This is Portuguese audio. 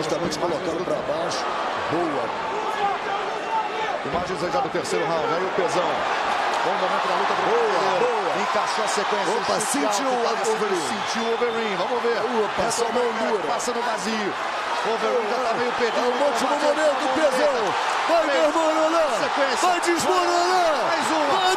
justamente colocado para baixo. Boa. Imagens aí já do terceiro round. Aí o Pezão. Bom momento da luta do Boa. Encaixou a sequência. Opa, sentiu o Overeem. Sentiu o Overeem. Vamos ver. Essa mão dura. Passa no vazio. O Overeem já tá meio perdido. É o último momento, Pezão. Vai desmoronar. Vai desmoronar. Mais uma. Vai